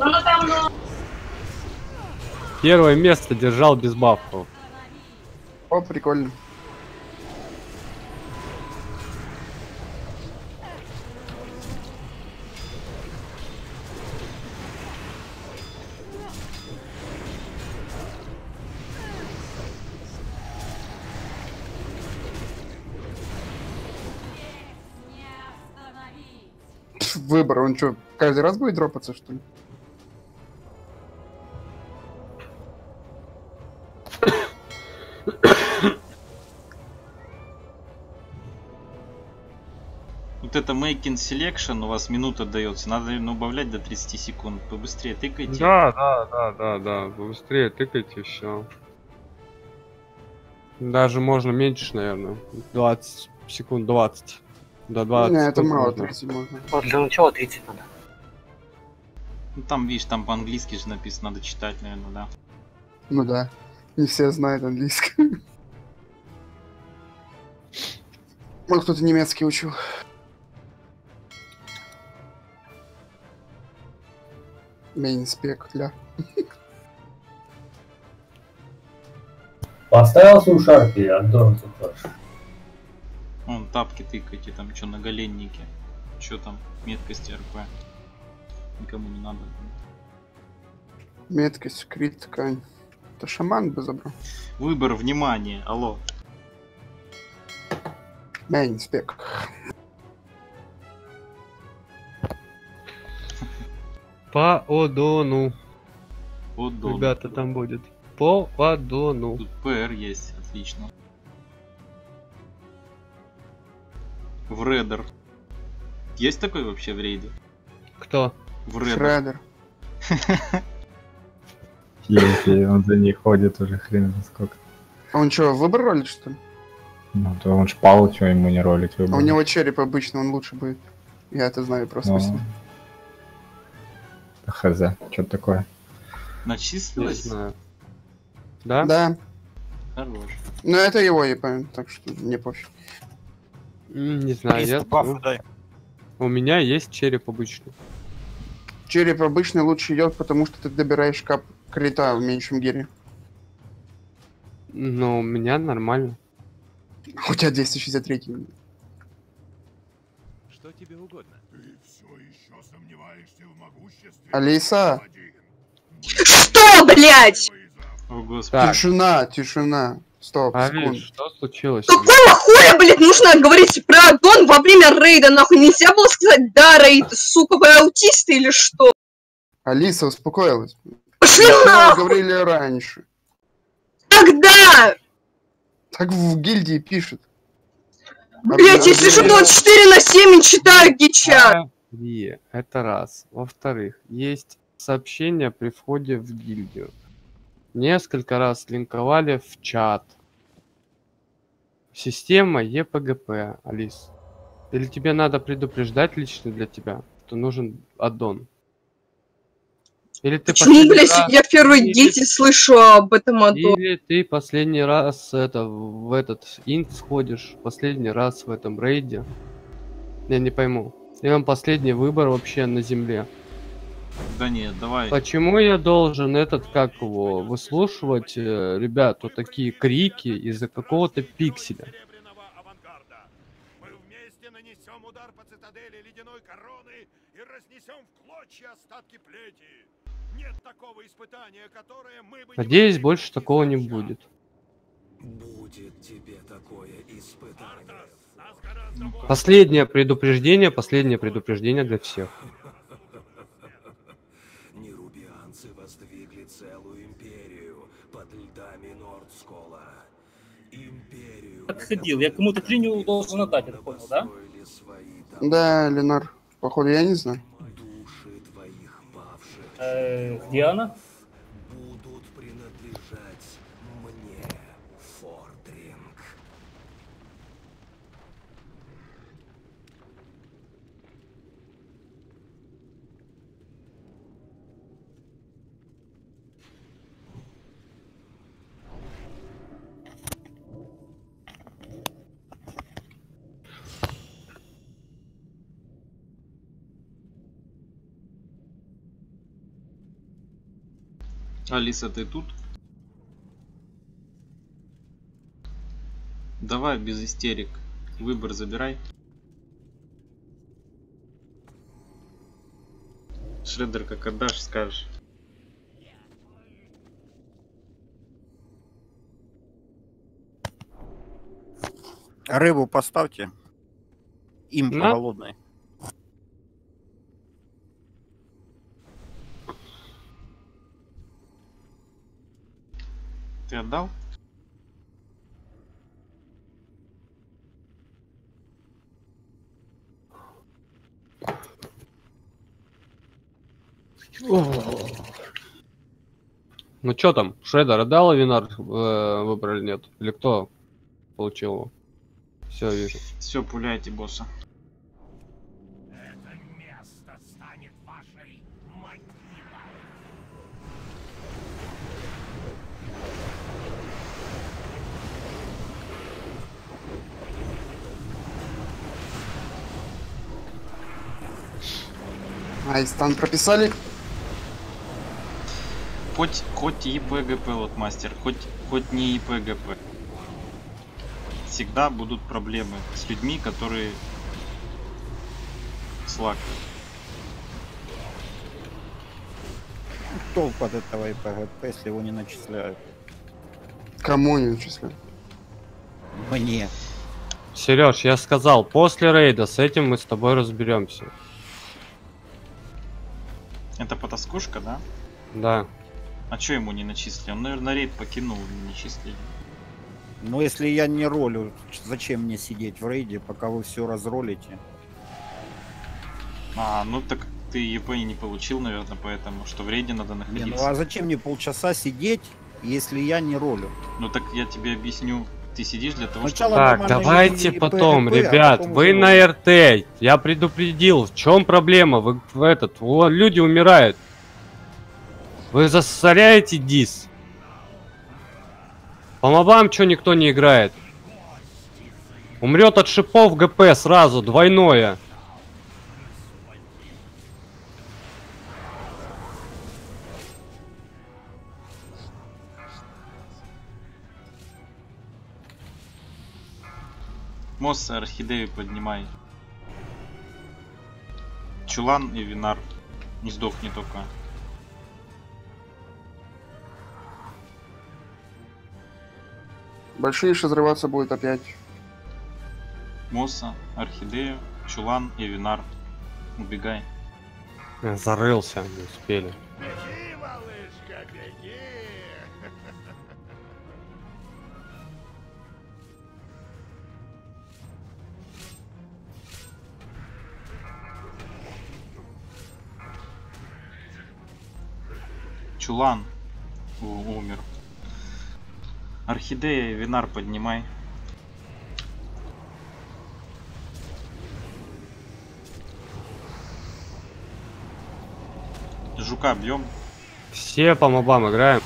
Первое место держал без бафов. О, прикольно. Выбор, он что, каждый раз будет дропаться, что ли? Вот это making selection у вас минута дается. Надо, наверное, убавлять до тридцати секунд. Побыстрее тыкайте. Да, да, да, да, да. Быстрее тыкайте, все. Даже можно меньше, наверное. двадцать секунд, двадцать. До двадцати. Не, это мало, можно. тридцать можно. Вот для начала тридцать надо. Ну, там, видишь, там по-английски же написано, надо читать, наверное, да. Ну да, не все знают английский. Может, кто-то немецкий учил. Мейнспек, ля. Поставил свою шарпи, Антон Цукаш. Вон, тапки тыкайте, там что, наголенники. Что там, меткости РП. Никому не надо. Меткость, крит, ткань. Это шаман бы забрал. Выбор, внимание, алло. Мейнспек. По Одону. Одон. Ребята, там будет. По Одону. Тут ПР есть, отлично. В Редер. Есть такой вообще в рейде? Кто? В Редер. Шредер. Если он за ней ходит уже хрен за сколько. А он что, выбор ролит, что ли? Ну, то он шпал, что ему не ролить выбор. А у него череп обычно, он лучше будет. Я это знаю просто. Ну, хз, что такое? Начислилось? Не знаю. Да? Да. Хорош. Но это его, я помню, так что не пофиг. М, Не знаю, я... бафы дай. У меня есть череп обычный. Череп обычно лучше идет, потому что ты добираешь кап крита в меньшем гире. Но у меня нормально. У тебя двести шестьдесят три. Что тебе угодно? Ты все еще сомневаешься в могуществе? Алиса! Что, блядь? О, господи. Тишина, тишина. Стоп, Авиш, секунду. что случилось? Какого хуя, блядь, нужно говорить про Адон во время рейда, нахуй? Нельзя было сказать, да, рейд, сука, вы аутисты или что? Алиса успокоилась. Пошли Мы нахуй! говорили раньше. Когда? Так в гильдии пишет. Блядь, я сижу двадцать четыре на семь и читаю гичат. И это раз. Во-вторых, есть сообщения при входе в гильдию. Несколько раз линковали в чат. Система ЕПГП, Алис. Или тебе надо предупреждать лично для тебя, что нужен аддон? Или ты Почему, последний блядь, раз- я в первой или- гильдии слышу об этом Адоне? Или ты последний раз это в этот инт сходишь, последний раз в этом рейде. Я не пойму. Или он последний выбор вообще на земле. Да нет, давай. Почему я должен этот, как его, выслушивать, э, ребят, вот такие крики из-за какого-то пикселя? Мы вместе нанесем удар по цитадели ледяной короны и разнесем в клочья остатки плети. Нет такого испытания, которое мы бы не Надеюсь, больше такого не будет. Будет тебе такое испытание. Последнее предупреждение, последнее предупреждение для всех. Нерубианцы воздвигли целую империю под льдами Нордскола. Империю подходил. Я кому-то клинию должен отдать, я так понял, да? Да, Ленар. Походу, я не знаю. Э, где она? Будут принадлежать мне, Фордринг. Алиса, ты тут? Давай без истерик. Выбор забирай. Шреддер, как отдашь, скажешь. Рыбу поставьте. Импа На. голодный. Ты отдал? Ну чё там, Шреддер отдал, а Винар э, выбрали нет? Или кто получил его? Все, вижу. Все, пуляйте босса. Это место станет вашей могилой. Ай, стан прописали. Хоть, хоть и ПГП, вот мастер, хоть, хоть не и ПГП. Всегда будут проблемы с людьми, которые слаг. Толк от этого и ПГП, если его не начисляют? Кому не начисляют? Мне. Сереж, я сказал, после рейда с этим мы с тобой разберемся. Это потаскушка, да? Да. А чё ему не начислили? Он, наверное, рейд покинул, не числили. Но если я не ролю, зачем мне сидеть в рейде, пока вы все разролите? А, ну так ты ЕП не получил, наверное, поэтому, что в рейде надо Не, находиться. ну а зачем мне полчаса сидеть, если я не ролю? Ну так я тебе объясню. Ты сидишь для того, Сначала чтобы... Так, давайте и потом, ПГП, а ребят, потом вы уже на эр тэ. Я предупредил, в чем проблема? Вы в этот, о, люди умирают. Вы засоряете дис. По мобам что никто не играет? Умрет от шипов ГП сразу, двойное. Мосса, орхидею поднимай. Чулан и Винар. Не сдохни только. Большие разрываться будет опять. Мосса, орхидею, Чулан и Винар. Убегай. Зарылся, не успели. Беги, малышка, беги! Чулан У- умер. Орхидея и Винар поднимай. Жука бьем. Все по мобам играем.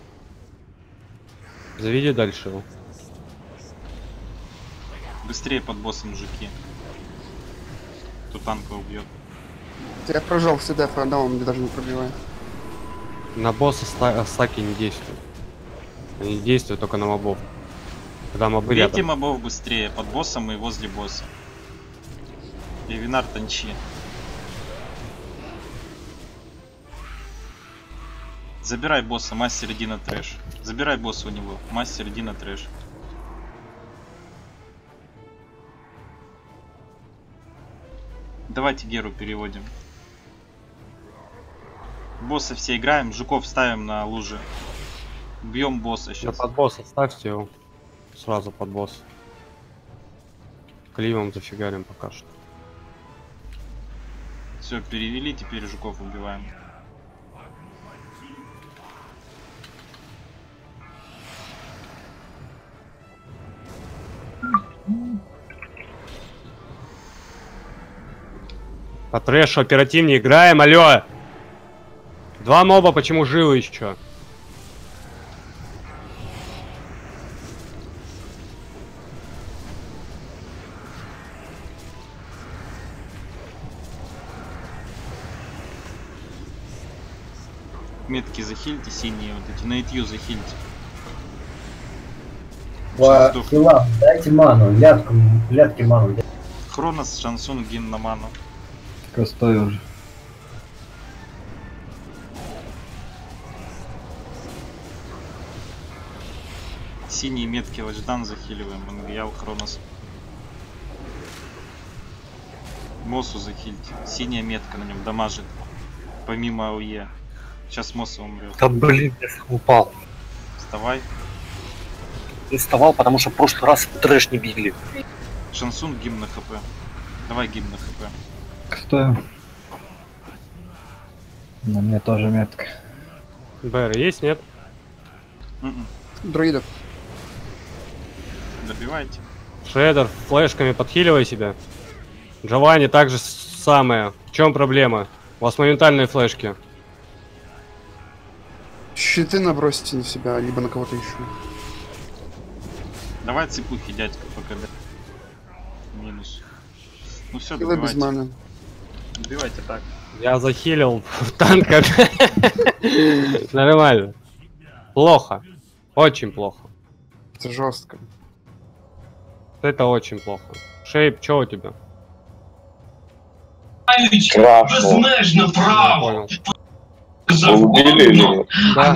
Заведи дальше его. Быстрее под боссом жуки. Кто танка убьет. Я прожал все дефы, да, он мне даже не пробивает. На босса ста- стаки не действуют. Они действуют только на мобов. Когда мобы Бейте рядом. мобов быстрее, под боссом и возле босса. И Винар танчи. Забирай босса, мастер, иди на трэш. Забирай босса у него, мастер, иди на трэш. Давайте Геру переводим. Босса все играем, жуков ставим на лужи. Бьем босса Да сейчас. под босса ставьте его. Сразу под босс. Кливом зафигарим пока что. Все, перевели, теперь жуков убиваем. По трэшу оперативнее играем, алло! Два моба почему живы еще? Метки захильте, синие вот эти, на итью захильте. Ва- Хила, дайте ману, лятку, лятки ману. Хронос, шансун, гимн на ману. Костой уже. Синие метки Лачдан захиливаем, Ангиял, Хронос. Мосу захильте. Синяя метка на нем дамажит. Помимо АОЕ. Сейчас Моса умрет. Да блин, я упал. Вставай. Не вставал, потому что в прошлый раз трэш не били. Шансун, гимн на хп. Давай гимн на хп. Костой. На мне тоже метка. БР есть, нет? М-м. Друидов. Добивайте. Шредер, флешками подхиливай себя. Джованни также самое. В чем проблема? У вас моментальные флешки. Щиты набросите на себя, либо на кого-то еще. Давай цепухи, дядька, пока. Минус. Ну все, Хилы без добивайте. маны. Добивайте так. Я захилил в танках. Нормально. Плохо. Очень плохо. Это жестко. Это очень плохо. Шейп, что у тебя? Крашнул. Понял. Убили или нет? Да.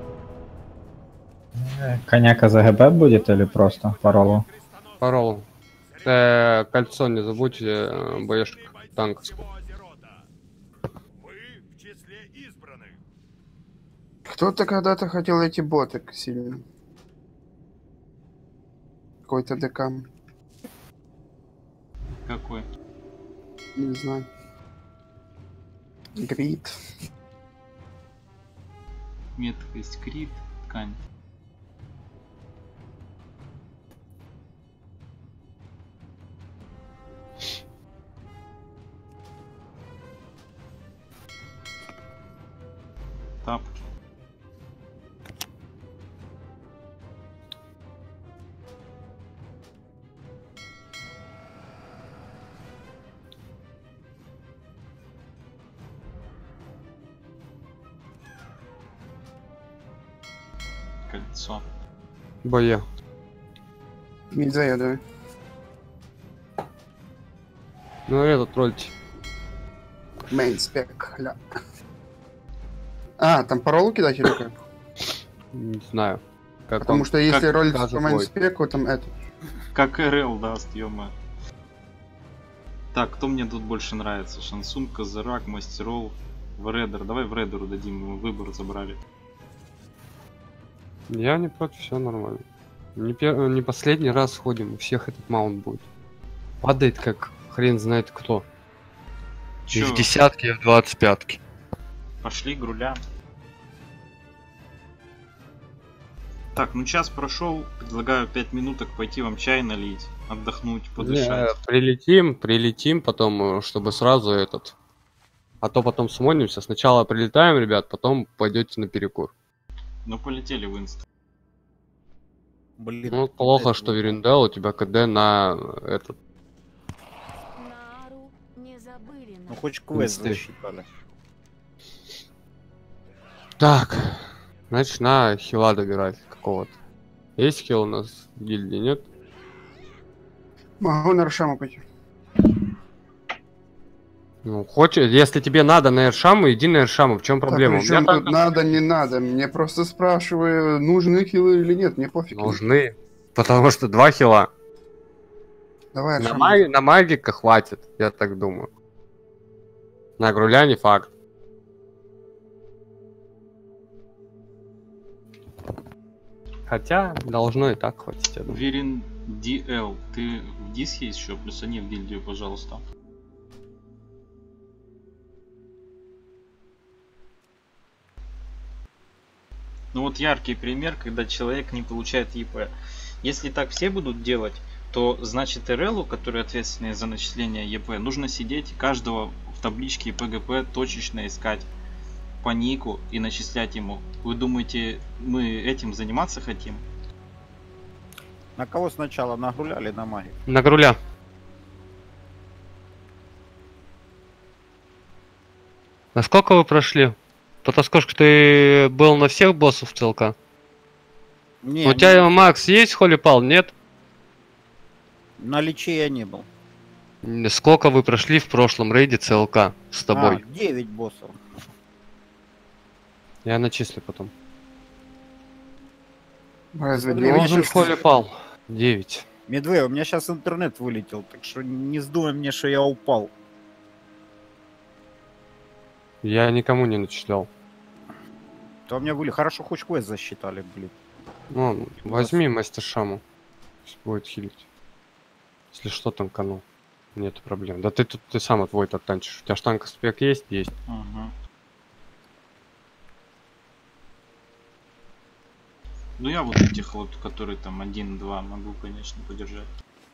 Коняка за ГБ будет или просто паролу? Парол. Э, кольцо не забудьте, э, боешек танковскую. Кто-то когда-то хотел эти боты сильно. Какой-то ДК. Какой? Не знаю. Грид. Меткость, крит, ткань. Тапки. Кольцо. Боя. Не заеду. Ну этот тролльте. Мейнспек, ля. А, там паролу кидать или как? Не знаю. Как Потому вам- что если как ролить скажет по бой. мейнспеку, там это. Как РЛ даст, ё-моё. Так, кто мне тут больше нравится? Шансун, Козырак, Мастерол, Вредер. Давай Вредеру дадим, мы выбор забрали. Я не против, все нормально. Не, пер... не последний раз ходим, у всех этот маунт будет. Падает как хрен знает кто. И Чё? в десятки, и в двадцать пятки. Пошли, груля. Так, ну час прошел. Предлагаю пять минуток пойти вам чай налить, отдохнуть, подышать. Не, прилетим, прилетим потом, э, чтобы сразу этот. А то потом смонимся. Сначала прилетаем, ребят, потом пойдете на перекур. Ну полетели в инст. Блин. Ну плохо, что Вериндел у тебя КД на этот. Ну хоть квест Инсты. засчитали. Так, значит на хила добирать какого-то. Есть хил у нас в гильдии, нет? Могу на Ршаму пойти. Ну, хочешь, если тебе надо на Эршаму, иди на Эршаму. В чем проблема? Так, У причем меня тут так надо, не надо. Мне просто спрашиваю, нужны хилы или нет. Мне пофиг. нужны, потому что два хила. Давай, На, Ршаму. маги, на магика хватит, я так думаю. На груля не факт. Хотя должно и так хватить, я думаю. Верин... ди эл, ты в дис есть еще? Плюс они в гильдию, пожалуйста. Ну вот яркий пример, когда человек не получает ЕП. Если так все будут делать, то значит РЛу, который ответственный за начисление ЕП, нужно сидеть каждого в табличке ПГП точечно искать по нику и начислять ему. Вы думаете, мы этим заниматься хотим? На кого сначала? На Груля или на маги? На Груля. Насколько вы прошли? Потаскошка, ты был на всех боссов ЦЛК? Не, У не- тебя, Макс, есть холипал? Нет? На личе я не был. Сколько вы прошли в прошлом рейде ЦЛК с тобой? А, девять боссов. Я начислю потом. Разве Смотри, у меня Должен щас- холипал. девять. Медвей, у меня сейчас интернет вылетел, так что не вздумай мне, что я упал. Я никому не начислял. То у меня были хорошо, хоть квест засчитали, блин. Ну, возьми мастер Шаму. Пусть будет хилить. Если что, там канал. Нет проблем. Да ты тут ты сам отвой так танчишь. У тебя штанга спек есть? Есть. Ага. Ну я вот этих вот, которые там один-два могу, конечно, подержать.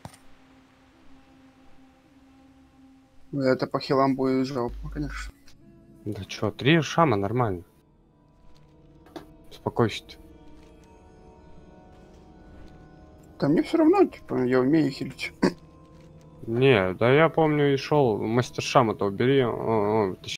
Это по хилам будет жалко, конечно. Да чё, три шама нормально. Успокойся ты. Да мне все равно, типа, я умею хилить. Не, да я помню и шел. Мастер Шама-то убери. О, о,